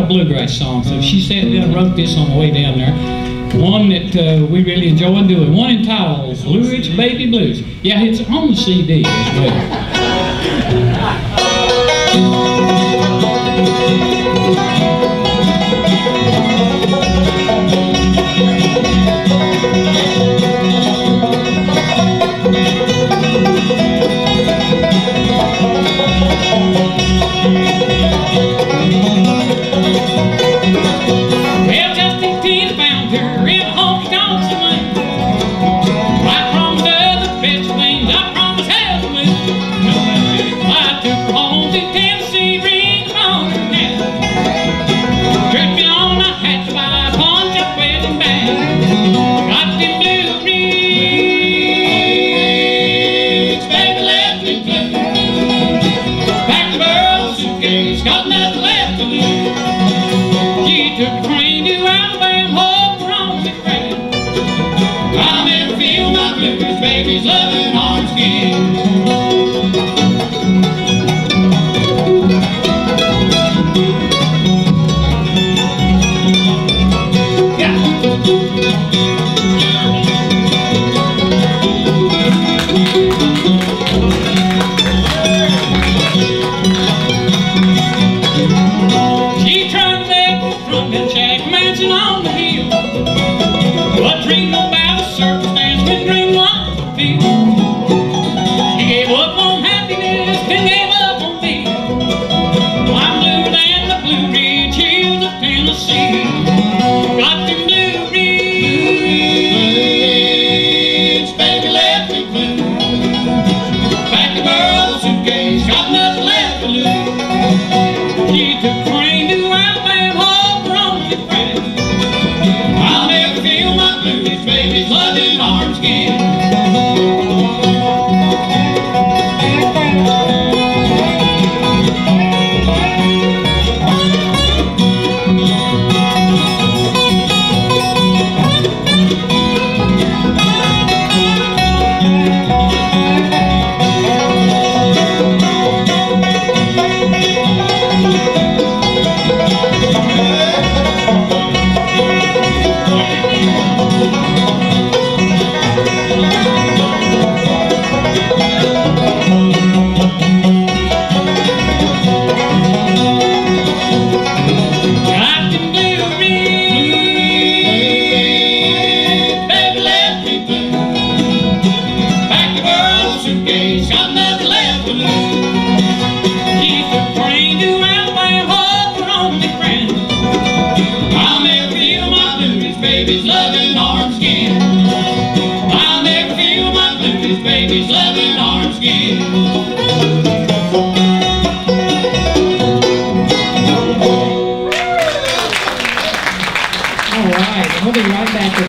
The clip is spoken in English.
a bluegrass song. So she sat down and wrote this on the way down there. One that we really enjoy doing. One entitled Blue Ridge Baby Blues. Yeah, it's on the CD as well. Baby's loving arms again. She tried to make the front and shack mansion on the hill, but dream about a circumstance when dream like he gave up on happiness and gave up on me. I'm bluer than the Blue Ridge Hills of Tennessee. Got them Blue Ridge, baby left me blue. Packed the girl's suitcase, got nothing left to lose. She took a train to Alabama, home from the friend. I'll never feel my blues, baby's loving arms again. Baby's loving arms again. I'll never feel my blues. Baby's loving arms again.